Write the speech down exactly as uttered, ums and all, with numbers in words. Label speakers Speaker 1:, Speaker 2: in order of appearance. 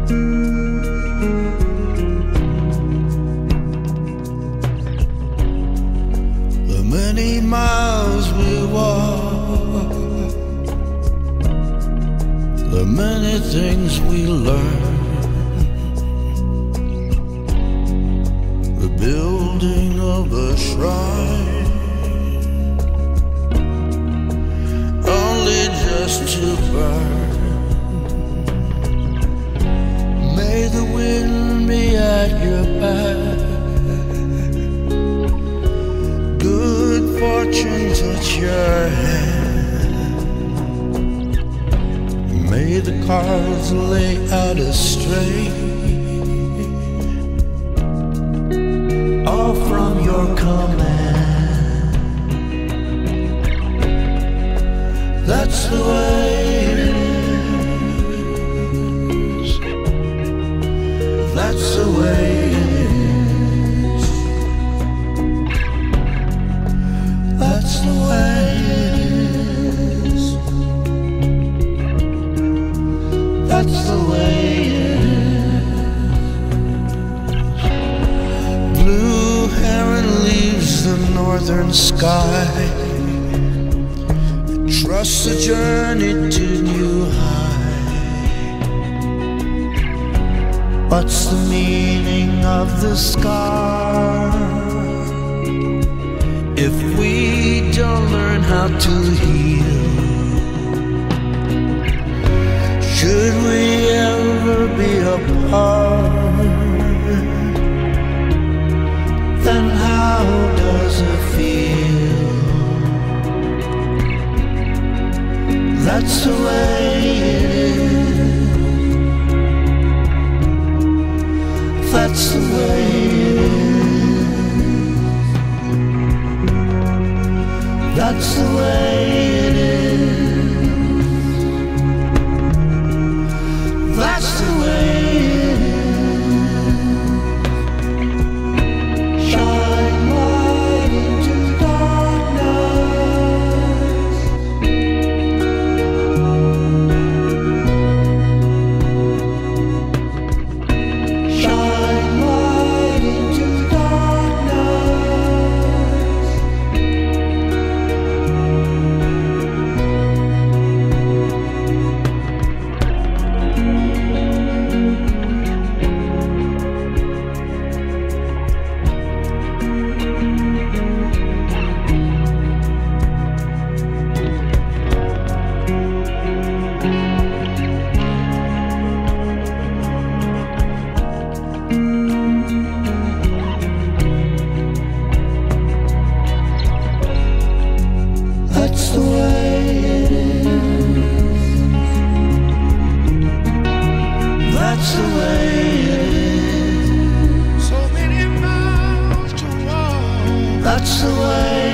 Speaker 1: The many miles we walk, the many things we learn, the building of a shrine, only just to burn. May the wind be at your back, good fortune touch your hand. May the cards lay out astray, all from your command. That's the way it is. That's the way it is. That's the way it is. That's the way it is. Blue heron leaves the northern sky, trust the journey to new height. What's the meaning of the scar if we don't learn how to heal? Should we ever be apart, then how does it feel? That's the way it is. That's the way it is. That's the way it is. That's the way it is. Shine light into darkness. Shine light into darkness. That's the way it is. That's the way it is. So many miles to walk. That's the way